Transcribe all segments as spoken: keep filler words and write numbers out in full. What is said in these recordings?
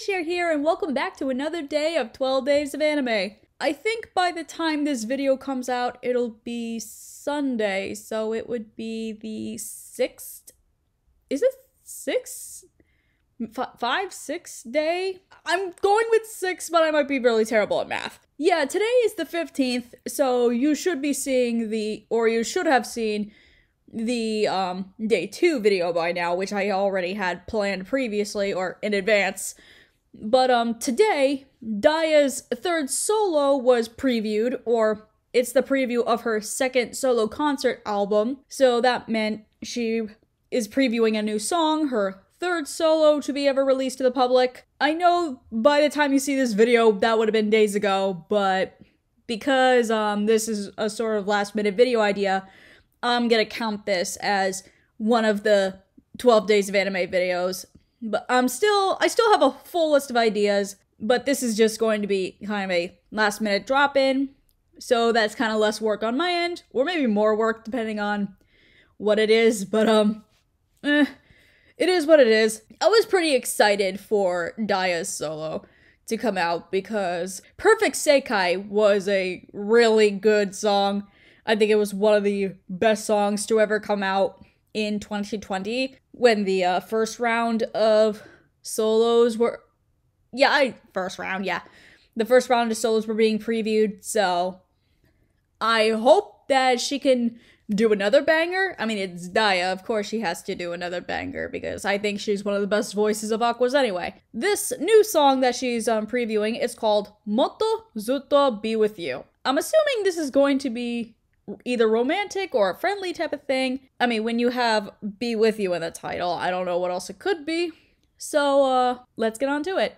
Cher here, and welcome back to another day of twelve days of anime. I think by the time this video comes out, it'll be Sunday, so it would be the sixth? Is it six? F five, six day? I'm going with six, but I might be really terrible at math. Yeah, today is the fifteenth, so you should be seeing the, or you should have seen the um, day two video by now, which I already had planned previously or in advance. But um, today, Daya's third solo was previewed, or it's the preview of her second solo concert album. So that meant she is previewing a new song, her third solo to be ever released to the public. I know by the time you see this video, that would have been days ago, but because um, this is a sort of last minute video idea, I'm gonna count this as one of the twelve days of anime videos. But I'm still, I still have a full list of ideas, but this is just going to be kind of a last minute drop in. So that's kind of less work on my end, or maybe more work depending on what it is, but um, eh, it is what it is. I was pretty excited for Daya's solo to come out because Perfect Sekai was a really good song. I think it was one of the best songs to ever come out in twenty twenty when the uh, first round of solos were, yeah, I, first round, yeah. The first round of solos were being previewed, so I hope that she can do another banger. I mean, it's Daya, of course she has to do another banger because I think she's one of the best voices of Aquas anyway. This new song that she's um, previewing is called MOTTO ZUTTO Be With You. I'm assuming this is going to be either romantic or a friendly type of thing. I mean, when you have Be With You in the title, I don't know what else it could be. So, uh, let's get on to it.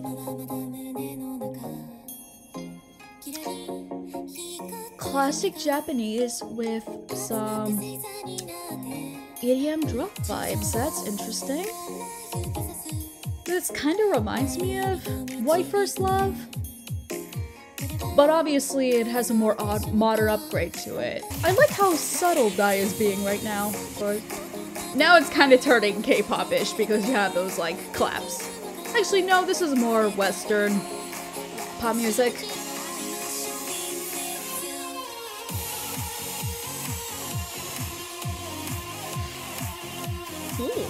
Classic Japanese with some E D M drop vibes. That's interesting. This kind of reminds me of White First Love, but obviously it has a more odd modern upgrade to it. I like how subtle Dai is being right now, but now it's kind of turning K-pop-ish because you have those like claps. Actually, no, this is more Western pop music. Ooh.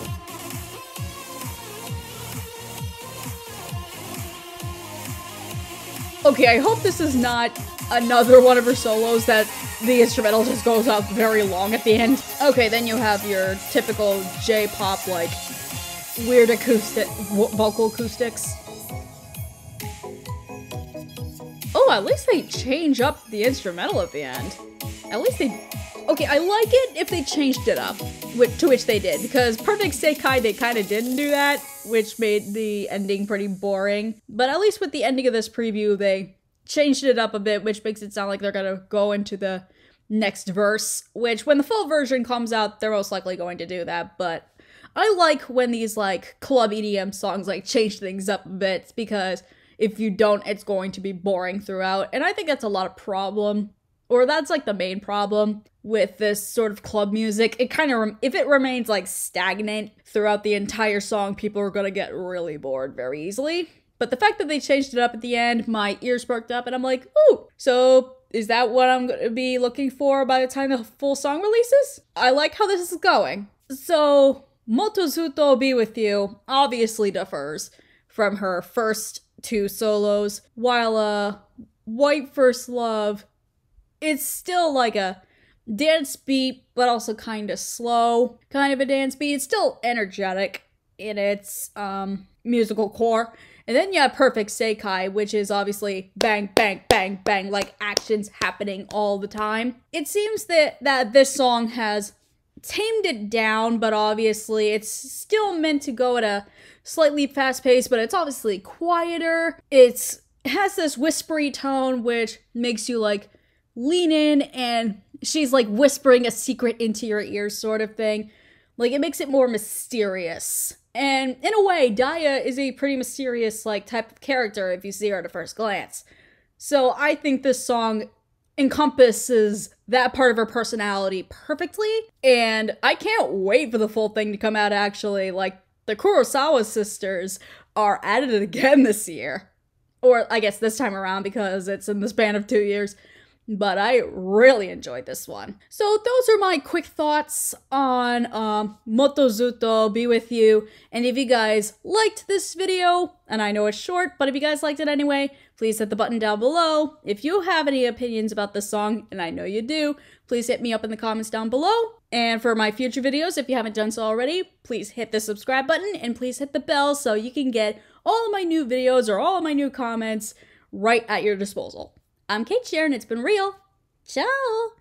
Okay, I hope this is not another one of her solos that the instrumental just goes out very long at the end. Okay, then you have your typical J-pop, like, weird acoustic, vocal acoustics. Oh, at least they change up the instrumental at the end. At least they... Okay, I like it if they changed it up, which, to which they did, because Perfect Sekai, they kind of didn't do that, which made the ending pretty boring. But at least with the ending of this preview, they changed it up a bit, which makes it sound like they're gonna go into the next verse, which when the full version comes out, they're most likely going to do that. But I like when these, like, club E D M songs, like, change things up a bit, because if you don't, it's going to be boring throughout. And I think that's a lot of problem. Or that's, like, the main problem with this sort of club music. It kind of, if it remains, like, stagnant throughout the entire song, people are gonna get really bored very easily. But the fact that they changed it up at the end, my ears perked up, and I'm like, ooh, so is that what I'm gonna be looking for by the time the full song releases? I like how this is going. So, MOTTO ZUTTO Be With You obviously differs from her first two solos, while, uh, White First Love, it's still like a dance beat, but also kind of slow, kind of a dance beat. It's still energetic in its um, musical core. And then you have Perfect Sekai, which is obviously bang, bang, bang, bang, like actions happening all the time. It seems that, that this song has tamed it down, but obviously it's still meant to go at a slightly fast pace, but it's obviously quieter. It's, it has this whispery tone, which makes you like lean in, and she's like whispering a secret into your ears sort of thing. Like, it makes it more mysterious. And in a way, Daya is a pretty mysterious, like, type of character if you see her at a first glance. So I think this song encompasses that part of her personality perfectly, and I can't wait for the full thing to come out, actually. Like, the Kurosawa sisters are at it again this year. Or I guess this time around because it's in the span of two years. But I really enjoyed this one. So those are my quick thoughts on um, MOTTO ZUTTO, Be With You. And if you guys liked this video, and I know it's short, but if you guys liked it anyway, please hit the button down below. If you have any opinions about this song, and I know you do, please hit me up in the comments down below. And for my future videos, if you haven't done so already, please hit the subscribe button and please hit the bell so you can get all of my new videos or all of my new comments right at your disposal. I'm Cait, Cher, and it's been real. Ciao!